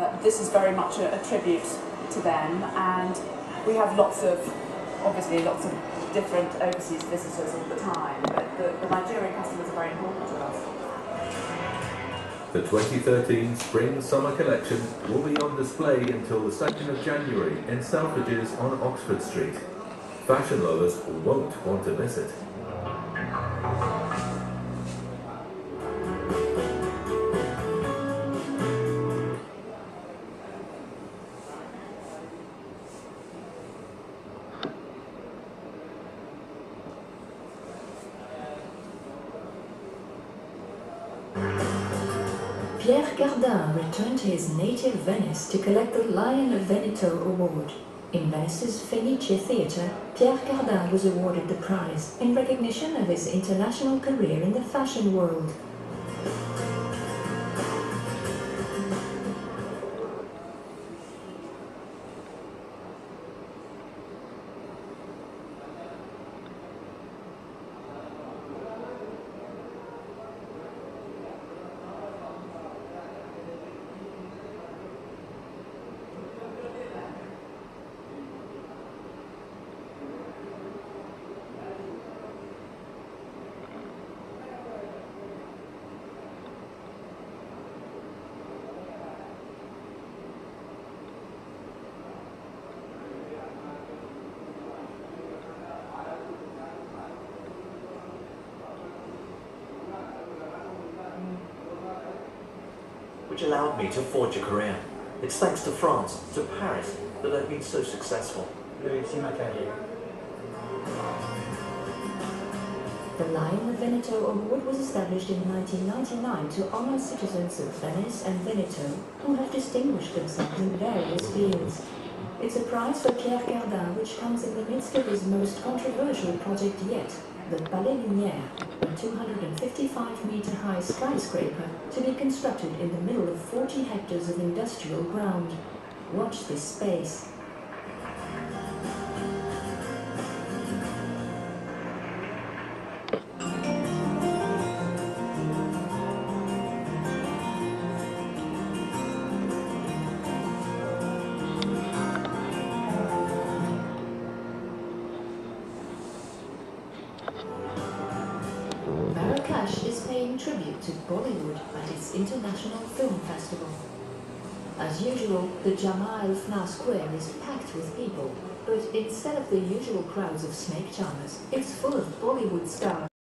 this is very much a tribute to them, and we have obviously lots of different overseas visitors all the time, but the Nigerian customers are very important to us. The 2013 Spring-Summer collection will be on display until the 2nd of January in Selfridges on Oxford Street. Fashion lovers won't want to miss it. Pierre Cardin returned to his native Venice to collect the Lion Veneto Award. In Venice's Fenice Theatre, Pierre Cardin was awarded the prize in recognition of his international career in the fashion world. Which allowed me to forge a career. It's thanks to France, to Paris, that I've been so successful. The Lion Veneto Award was established in 1999 to honor citizens of Venice and Veneto who have distinguished themselves in various fields. It's a prize for Pierre Cardin, which comes in the midst of his most controversial project yet, the Palais Lumière, a 255-meter-high skyscraper to be constructed in the middle of 40 hectares of industrial ground. Watch this space. Marrakesh is paying tribute to Bollywood at its International Film Festival. As usual, the Jama El Fna Square is packed with people, but instead of the usual crowds of snake charmers, it's full of Bollywood stars.